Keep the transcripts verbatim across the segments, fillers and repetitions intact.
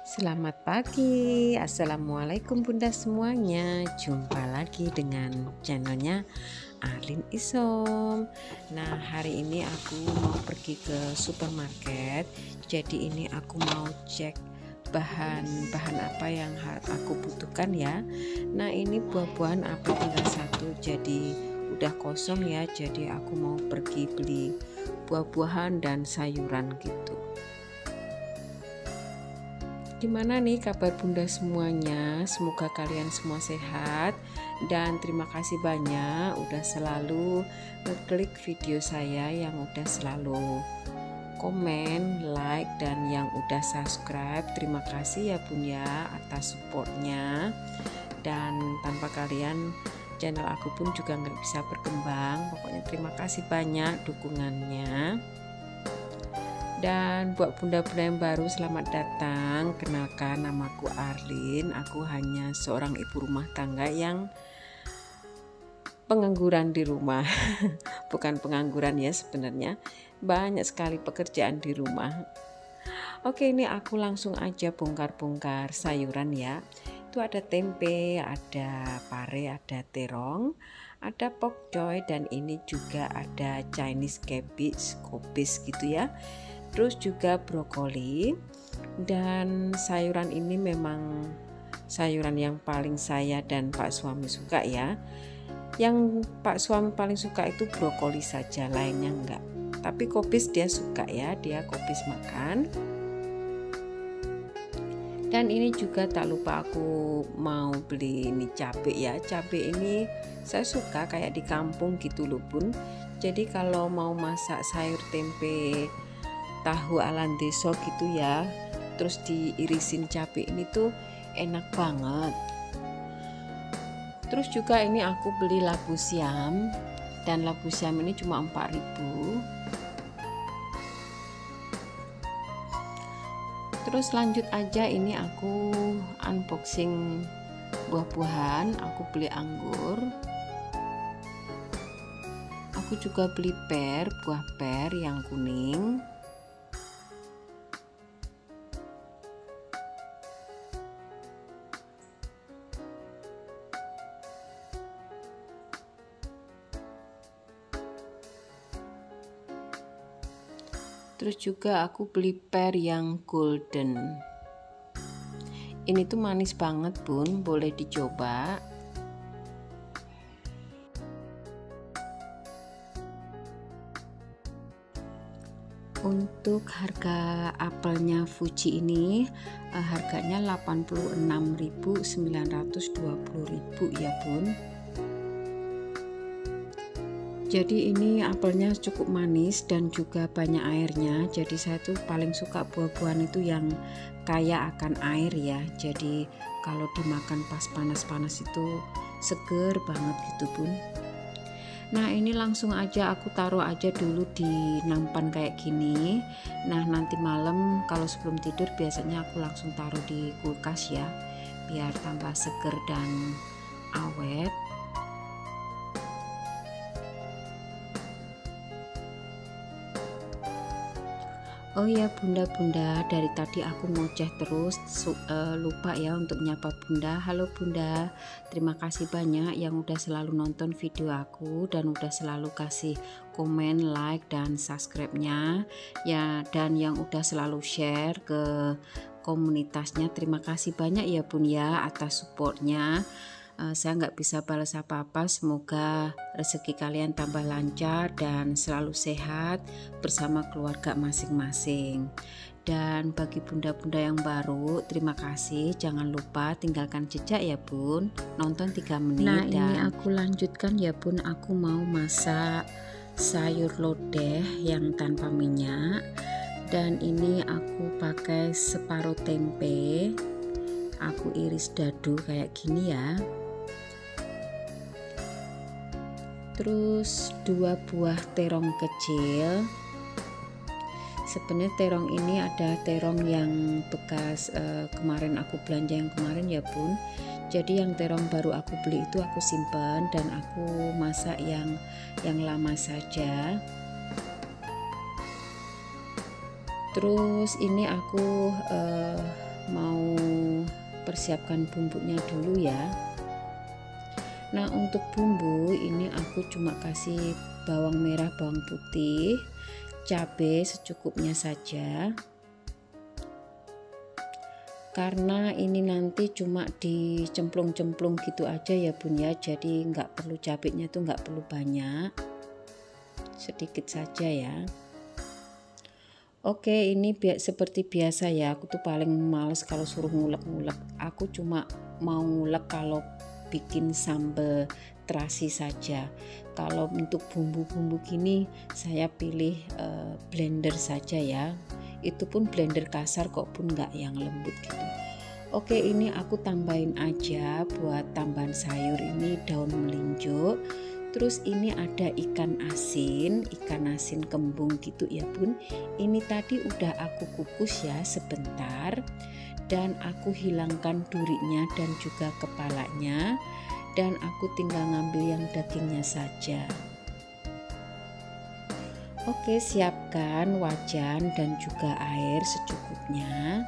Selamat pagi, assalamualaikum bunda semuanya. Jumpa lagi dengan channelnya Arlin Isom. Nah, hari ini aku mau pergi ke supermarket. Jadi ini aku mau cek bahan-bahan apa yang aku butuhkan ya. Nah, ini buah-buahan apa tinggal satu, jadi udah kosong ya. Jadi aku mau pergi beli buah-buahan dan sayuran gitu. Gimana nih kabar bunda semuanya? Semoga kalian semua sehat, dan terima kasih banyak udah selalu klik video saya, yang udah selalu komen, like, dan yang udah subscribe. Terima kasih ya bun ya atas supportnya, dan tanpa kalian channel aku pun juga nggak bisa berkembang. Pokoknya terima kasih banyak dukungannya. Dan buat bunda-bunda yang baru, selamat datang. Kenalkan, namaku Arlin. Aku hanya seorang ibu rumah tangga yang pengangguran di rumah. Bukan pengangguran ya sebenarnya. Banyak sekali pekerjaan di rumah. Oke, ini aku langsung aja bongkar-bongkar sayuran ya. Itu ada tempe, ada pare, ada terong, ada pokcoy, dan ini juga ada Chinese cabbage, kubis gitu ya. Terus juga brokoli, dan sayuran ini memang sayuran yang paling saya dan Pak suami suka ya. Yang Pak suami paling suka itu brokoli saja, lainnya enggak. Tapi kubis dia suka ya, dia kubis makan. Dan ini juga tak lupa aku mau beli ini cabai ya. Cabai ini saya suka kayak di kampung gitu loh bun. Jadi kalau mau masak sayur tempe tahu ala deso gitu ya, terus diirisin cabai ini tuh enak banget. Terus juga ini aku beli labu siam, dan labu siam ini cuma empat ribu. Terus lanjut aja, ini aku unboxing buah-buahan. Aku beli anggur, aku juga beli per, buah per yang kuning. Terus juga aku beli per yang golden. Ini tuh manis banget bun, boleh dicoba. Untuk harga apelnya Fuji ini eh, harganya delapan puluh enam ribu sembilan ratus dua puluh ribu ya bun. Jadi ini apelnya cukup manis dan juga banyak airnya. Jadi saya tuh paling suka buah-buahan itu yang kaya akan air ya. Jadi kalau dimakan pas panas-panas itu seger banget gitu bun. Nah ini langsung aja aku taruh aja dulu di nampan kayak gini. Nah nanti malam kalau sebelum tidur biasanya aku langsung taruh di kulkas ya, biar tambah seger dan awet. Oh ya bunda-bunda, dari tadi aku ngoceh terus, uh, lupa ya untuk nyapa bunda. Halo bunda, terima kasih banyak yang udah selalu nonton video aku dan udah selalu kasih komen, like, dan subscribe-nya ya, dan yang udah selalu share ke komunitasnya. Terima kasih banyak ya bun ya atas supportnya. Uh, saya nggak bisa balas apa-apa. Semoga rezeki kalian tambah lancar dan selalu sehat bersama keluarga masing-masing. Dan bagi bunda-bunda yang baru, terima kasih. Jangan lupa tinggalkan jejak ya bun. Nonton tiga menit. Nah dan ini aku lanjutkan ya bun. Aku mau masak sayur lodeh yang tanpa minyak. Dan ini aku pakai separuh tempe. Aku iris dadu kayak gini ya. Terus dua buah terong kecil. Sebenarnya terong ini ada terong yang bekas eh, kemarin aku belanja yang kemarin ya bun. Jadi yang terong baru aku beli itu aku simpan dan aku masak yang yang lama saja. Terus ini aku eh, mau persiapkan bumbunya dulu ya. Nah, untuk bumbu ini aku cuma kasih bawang merah, bawang putih, cabai secukupnya saja. Karena ini nanti cuma dicemplung-cemplung gitu aja ya bun ya, jadi nggak perlu cabenya tuh nggak perlu banyak, sedikit saja ya. Oke, ini biar seperti biasa ya, aku tuh paling males kalau suruh ngulek-ngulek. Aku cuma mau ngulek kalau bikin sambal terasi saja. Kalau untuk bumbu-bumbu gini saya pilih uh, blender saja ya. Itu pun blender kasar kok pun, nggak yang lembut gitu. Oke, ini aku tambahin aja buat tambahan sayur ini daun melinjo. Terus ini ada ikan asin, ikan asin kembung gitu ya bun. Ini tadi udah aku kukus ya sebentar, dan aku hilangkan durinya dan juga kepalanya, dan aku tinggal ngambil yang dagingnya saja. Oke, siapkan wajan dan juga air secukupnya.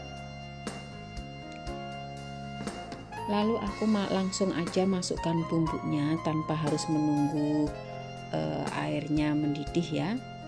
Lalu aku langsung aja masukkan bumbunya tanpa harus menunggu uh, airnya mendidih ya.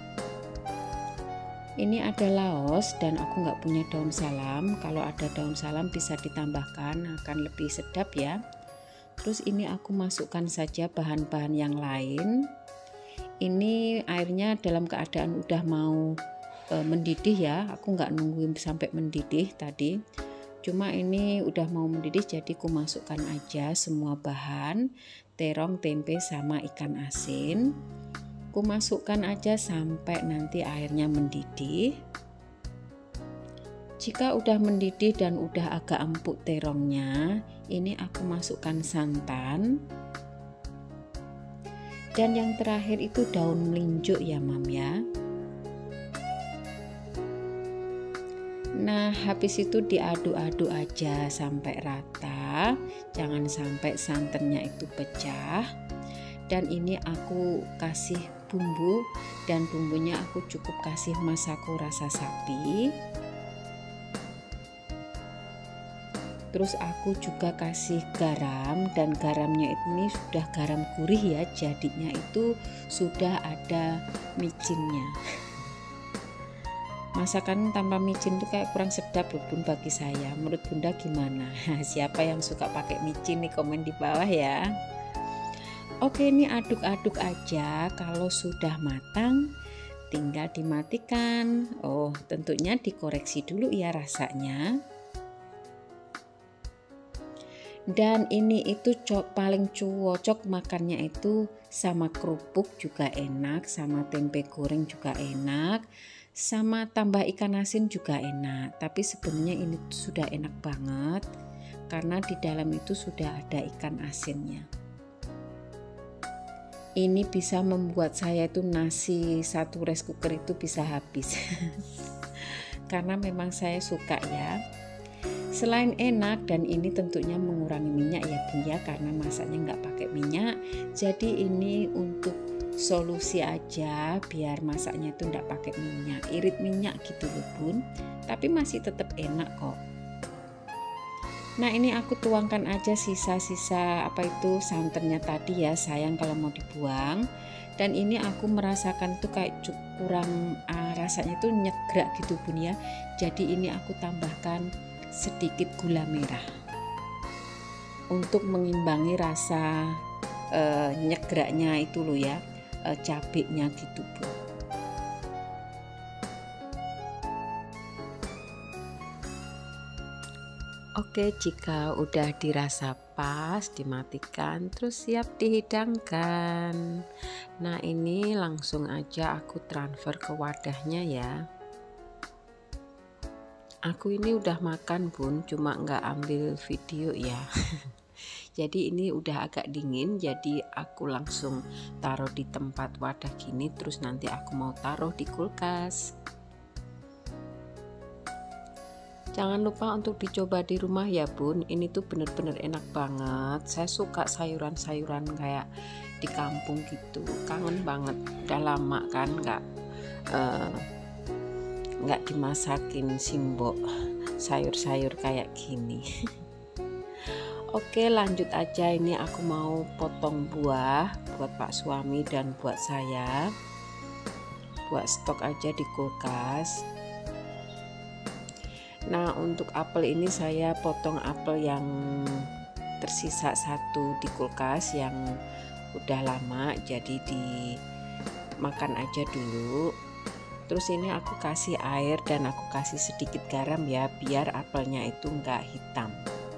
Ini ada laos dan aku nggak punya daun salam. Kalau ada daun salam bisa ditambahkan, akan lebih sedap ya. Terus ini aku masukkan saja bahan-bahan yang lain. Ini airnya dalam keadaan udah mau e, mendidih ya, aku nggak nungguin sampai mendidih tadi, cuma ini udah mau mendidih jadi aku masukkan aja semua bahan, terong, tempe sama ikan asin. Aku masukkan aja sampai nanti airnya mendidih. Jika udah mendidih dan udah agak empuk terongnya, ini aku masukkan santan. Dan yang terakhir itu daun melinjo ya mam ya. Nah, habis itu diaduk-aduk aja sampai rata, jangan sampai santannya itu pecah. Dan ini aku kasih bumbu, dan bumbunya aku cukup kasih masako rasa sapi. Terus aku juga kasih garam, dan garamnya ini sudah garam gurih ya, jadinya itu sudah ada micinnya. Masakan tanpa micin itu kayak kurang sedap loh bun bagi saya. Menurut bunda gimana? Siapa yang suka pakai micin nih, komen di bawah ya. Oke, ini aduk-aduk aja. Kalau sudah matang tinggal dimatikan. Oh, tentunya dikoreksi dulu ya rasanya. Dan ini itu cok, paling cocok makannya itu sama kerupuk juga enak, sama tempe goreng juga enak, sama tambah ikan asin juga enak. Tapi sebenarnya ini sudah enak banget karena di dalam itu sudah ada ikan asinnya. Ini bisa membuat saya itu nasi satu rice cooker itu bisa habis. Karena memang saya suka ya. Selain enak, dan ini tentunya mengurangi minyak ya bun ya, karena masaknya nggak pakai minyak. Jadi ini untuk solusi aja biar masaknya itu nggak pakai minyak, irit minyak gitu loh bun, tapi masih tetap enak kok. Nah, ini aku tuangkan aja sisa-sisa apa itu santannya tadi ya, sayang kalau mau dibuang. Dan ini aku merasakan tuh kayak kurang uh, rasanya tuh nyegrak gitu bun ya. Jadi ini aku tambahkan sedikit gula merah untuk mengimbangi rasa uh, nyegraknya itu loh ya, uh, cabenya gitu bun. Oke, jika udah dirasa pas, dimatikan, terus siap dihidangkan. Nah, ini langsung aja aku transfer ke wadahnya ya. Aku ini udah makan bun, cuma nggak ambil video ya. Jadi ini udah agak dingin, jadi aku langsung taruh di tempat wadah gini, terus nanti aku mau taruh di kulkas. Jangan lupa untuk dicoba di rumah ya bun, ini tuh bener-bener enak banget. Saya suka sayuran-sayuran kayak di kampung gitu, kangen banget. Udah lama kan nggak uh, nggak dimasakin simbok. sayur-sayur kayak gini. Oke, lanjut aja. Ini aku mau potong buah buat Pak suami dan buat saya, buat stok aja di kulkas. Nah, untuk apel ini saya potong apel yang tersisa satu di kulkas yang udah lama, jadi dimakan aja dulu. Terus ini aku kasih air dan aku kasih sedikit garam ya, biar apelnya itu enggak hitam.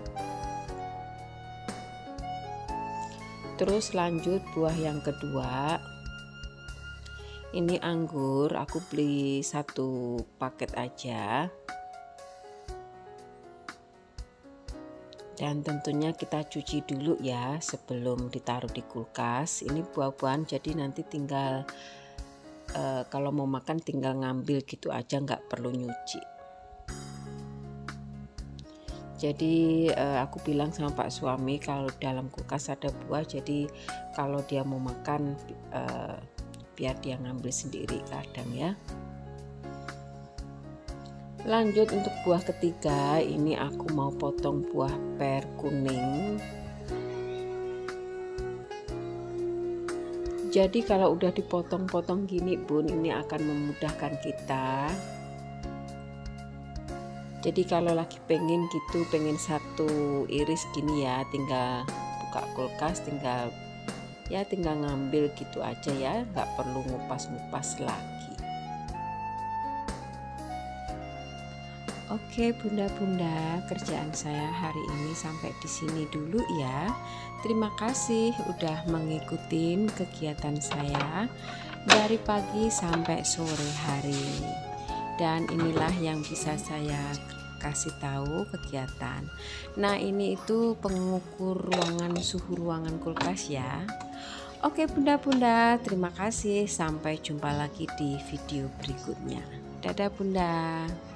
Terus lanjut buah yang kedua. Ini anggur, aku beli satu paket aja. Dan tentunya kita cuci dulu ya sebelum ditaruh di kulkas. Ini buah-buahan jadi nanti tinggal e, kalau mau makan tinggal ngambil gitu aja, nggak perlu nyuci. Jadi eh, aku bilang sama Pak suami kalau dalam kulkas ada buah, jadi kalau dia mau makan eh, biar dia ngambil sendiri kadang ya. Lanjut untuk buah ketiga, ini aku mau potong buah per kuning. Jadi kalau udah dipotong-potong gini Bun, ini akan memudahkan kita. Jadi kalau lagi pengen gitu, pengen satu iris gini ya, tinggal buka kulkas, tinggal ya tinggal ngambil gitu aja ya, nggak perlu ngupas-ngupas lagi. Oke bunda-bunda, kerjaan saya hari ini sampai di sini dulu ya. Terima kasih udah mengikuti kegiatan saya dari pagi sampai sore hari. Dan inilah yang bisa saya kasih tahu kegiatan. Nah, ini itu pengukur ruangan, suhu ruangan kulkas ya. Oke bunda-bunda, terima kasih. Sampai jumpa lagi di video berikutnya. Dadah bunda.